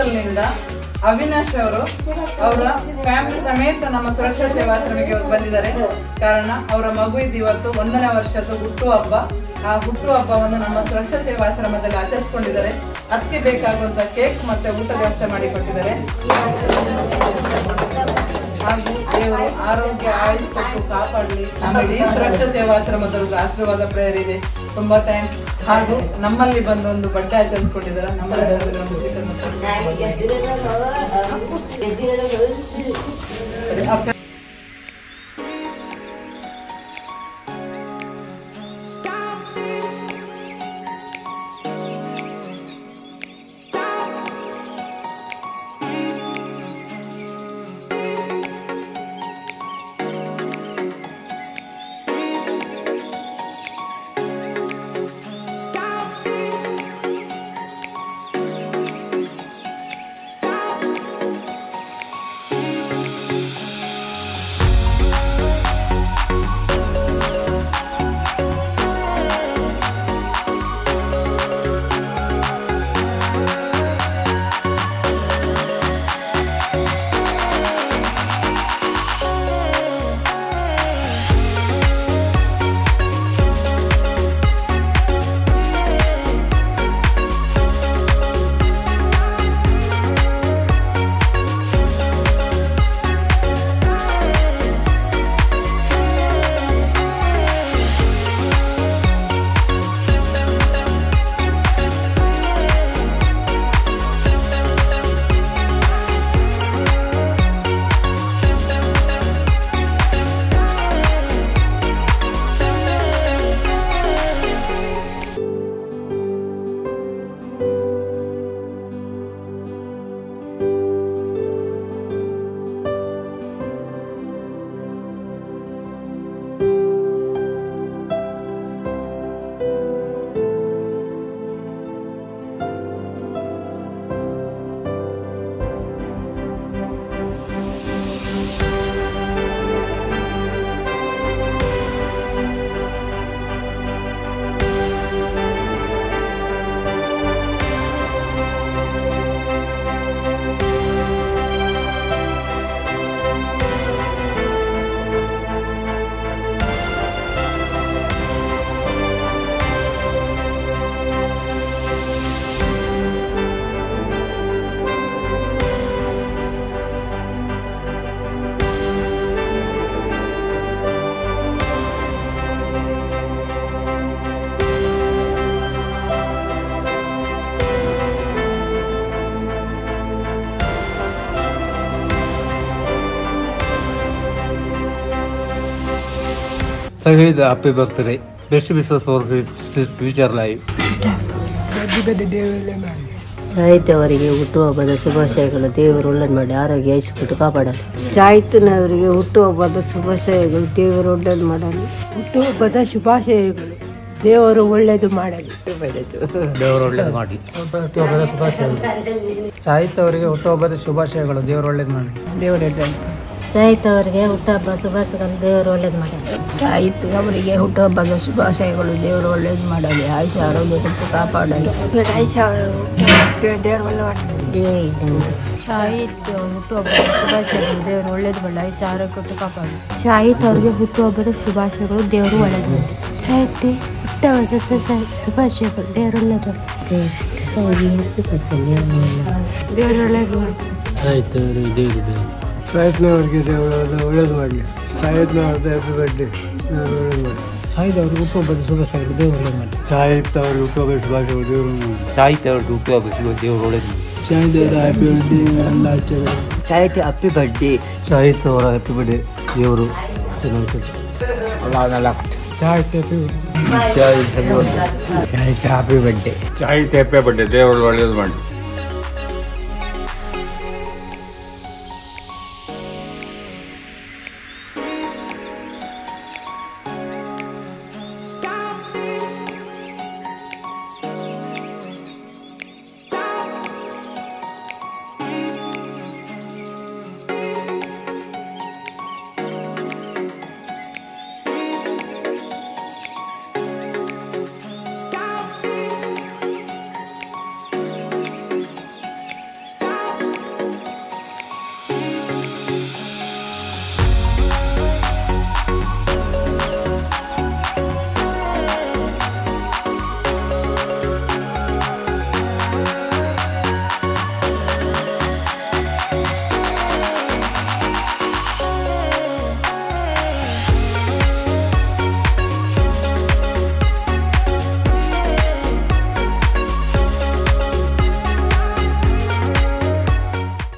ಸುರತ್ಕಲ್ನಿಂದ ಅವಿನಾಶ್ ಅವರು ಅವರ ಫ್ಯಾಮಿಲಿ ಸಮೇತ ನಮ್ಮ ಸುರಕ್ಷಾ ಸೇವಾಶ್ರಮಕ್ಕೆ ಬಂದಿದ್ದಾರೆ. ಕಾರಣ ಅವರ ಮಗುವಿದ್ದು ಇವತ್ತು 1ನೇ ವರ್ಷದ ಹುಟ್ಟುಹಬ್ಬ. ಆ ಹುಟ್ಟುಹಬ್ಬವನ್ನು ನಮ್ಮ ಸುರಕ್ಷಾ ಸೇವಾಶ್ರಮದಲ್ಲಿ ಆಚರಿಸಿಕೊಂಡಿದ್ದಾರೆ. ಅದಕ್ಕೆ ಬೇಕಾಗುವಂತ ಕೇಕ್ ಮತ್ತೆ ಊಟ ವ್ಯವಸ್ಥೆ ಮಾಡಿಕೊಟ್ಟಿದ್ದಾರೆ. ಹಾಗೂ ದೇವರು ಆರೋಗ್ಯ ಆಯುಷ್ ಕೊಟ್ಟು ಕಾಪಾಡಲಿ. ನಮ್ಮ ಇಡೀ ಸುರಕ್ಷಾ ಸೇವಾಶ್ರಮದವ್ರಿಗೆ ಆಶೀರ್ವಾದ ಪ್ರೇಯರ್ ಇದೆ. ತುಂಬಾ ಥ್ಯಾಂಕ್ಸ್. ಹಾಗೂ ನಮ್ಮಲ್ಲಿ ಬಂದು ಒಂದು ಬಡ್ಡೆ ಆಚರಿಸಿಕೊಂಡಿದ್ದಾರೆ. ನಮ್ಮಲ್ಲಿ Chahit, happy birthday. Best wishes for his future life. Chahit ಅವರಿಗೆ ಹುಟ್ಟುಹಬ್ಬದ ಶುಭಾಶಯಗಳು. ದೇವರು ಒಳ್ಳೆಯದು ಮಾಡಿ ಆರೋಗ್ಯ ಐಸಿಬಿಟ್ಟು ಕಾಪಾಡಲಿ. ಚಾಹಿತ್ನವರಿಗೆ ಹುಟ್ಟುಹಬ್ಬದ ಶುಭಾಶಯಗಳು. ದೇವರು ಒಳ್ಳೆಯದು ಮಾಡಲಿ. ಹುಟ್ಟುಹಬ್ಬದ ಶುಭಾಶಯಗಳು. ದೇವರು ಒಳ್ಳೆಯದು ಮಾಡಲಿ. ದೇವರು ಒಳ್ಳೆಯದು ಮಾಡಿ. ಹುಟ್ಟುಹಬ್ಬದ ಶುಭಾಶಯಗಳು. ಚಾಹಿತ್ ಅವರಿಗೆ ಹುಟ್ಟುಹಬ್ಬದ ಶುಭಾಶಯಗಳು. ದೇವರು ಒಳ್ಳೆಯದು ಮಾಡಿ. ದೇವರು ಚಾಹಿತ್ ಅವರಿಗೆ ಹುಟ್ಟುಹಬ್ಬ ಶುಭಾಶಯಗಳು. ದೇವರು ಒಳ್ಳೇದು ಮಾಡಲಿ. ಚಾಹಿತ್ ಅವರಿಗೆ ಹುಟ್ಟುಹಬ್ಬದ ಶುಭಾಶಯಗಳು. ದೇವರು ಒಳ್ಳೇದು ಮಾಡಲಿ. ಆಯುಷ ಆರೋಗ್ಯ ಕೊಟ್ಟು ಕಾಪಾಡಲಿ. ಆಯುಷ ದೇವರು ಒಳ್ಳೆಯದು. ಚಾಹಿತ್ ಹುಟ್ಟುಹಬ್ಬದ ಶುಭಾಶಯಗಳು. ದೇವರು ಒಳ್ಳೇದು ಮಾಡಲಿ. ಆಯುಷ ಆರೋಗ್ಯ ಕೊಟ್ಟು ಕಾಪಾಡಲಿ. ಚಾಹಿತ್ ಅವರಿಗೆ ಹುಟ್ಟುಹಬ್ಬದ ಶುಭಾಶಯಗಳು. ದೇವರು ಒಳ್ಳೇದು ಮಾಡಲಿ. ಚಾಹಿತ್ ಹುಟ್ಟುಹಬ್ಬದ ಶುಭಾಶಯಗಳು. ದೇವರು ಒಳ್ಳೇದು ದೇವರು ಒಳ್ಳೇದು ಮಾಡಿ. ಚಾಹಿತ್ನವರಿಗೆ ದೇವರು ಒಳ್ಳೇದು ಮಾಡಲಿ. ಚಾಹಿತ್ನವ್ರದ್ದು ಹ್ಯಾಪಿ ಬರ್ಡೇ. ದೇವರು ಒಳ್ಳೇದು ಮಾಡಿ. ಚಾಹಿತ್ ಅವ್ರಿಗೆ ಹುಟ್ಟುಹಬ್ಬದ ಶುಭಾಶಯಗಳು. ದೇವರು ಒಳ್ಳೇದು ಮಾಡಿ. ಚಾಹಿತ್ ಅವ್ರಿಗೆ ಹುಟ್ಟುಹಬ್ಬದ ಶುಭಾಶಯಗಳು. ದೇವರು ಚಾಹಿತ್ ಅವ್ರಿಗೆ ಹುಟ್ಟುಹಬ್ಬ ದೇವರು ಒಳ್ಳೇದು ಮಾಡಿ. ಚಾಹಿತ್ ಅವರ ಹ್ಯಾಪಿ ಬರ್ಡೇ ಎಲ್ಲ ಆಚರಣೆ. ಚಾಹಿತ್ ಹ್ಯಾಪಿ ಬರ್ಡೇ. ಚಾಹಿತ್ ಅವರ ಹ್ಯಾಪಿ ಬರ್ಡೇ. ದೇವರು Chahit happy birthday. Chahit happy birthday. Chahit happy birthday. ದೇವರು ಒಳ್ಳೇದು ಮಾಡಿ.